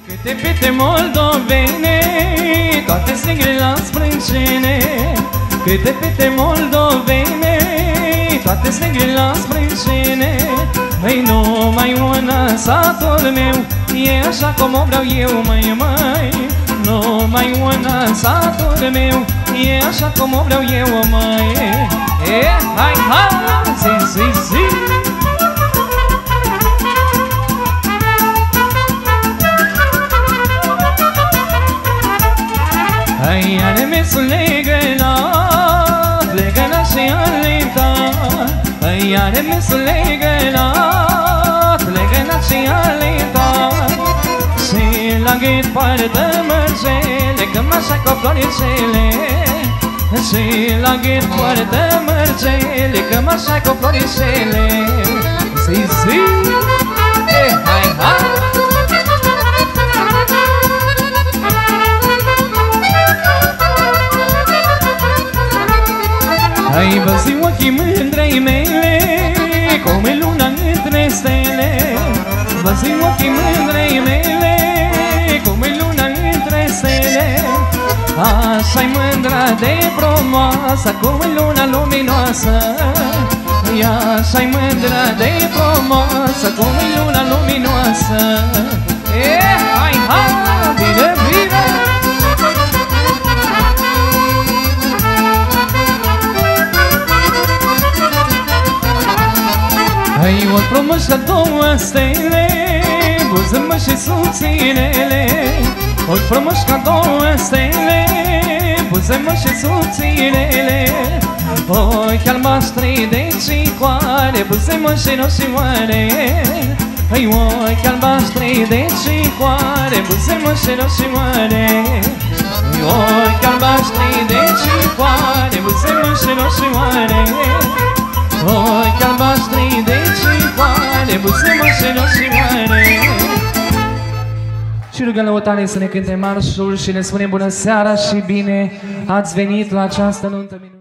Câte fete moldovene, toate strigă la sprâncene. Câte fete moldovene, toate strigă la sprâncene. Măi, numai una satul meu, e așa cum o vreau eu, măi. Numai una satul meu, e așa cum o vreau eu, măi. Hai, zi. Hai, are-mesule gălat, legănat și alintat. Hai, are-mesule gălat, legănat și alintat. Și la gât poartă mărgele, cam așa cu floricele. Și la gât poartă mărgele, cam așa cu floricele. Zi, hai. Hai, văzi ochii mândrei mele, cum e luna între stele. Văzi ochii mândrei mele, cum e luna între stele. Așa-i mândra de frumoasă, cum e luna luminoasă. Așa-i mândra de frumoasă, cum e luna luminoasă. Hai, bine! Hai, o frumos ca două stele, buză-mă și subținele. O frumos ca două stele, buză-mă și subținele. Ochi albaștri de cicoare, buză-mă și roșioare. Hai, ochi albaștri de cicoare, buză-mă și roșioare. Ochi albaștri de cicoare, buză-mă și roșioare. Ochi albaștri de cicoare, buză-mă și roșioare. Și rugăm lăutare să ne cânte marșul și ne spunem bună seara și bine ați venit la această nuntă minunată.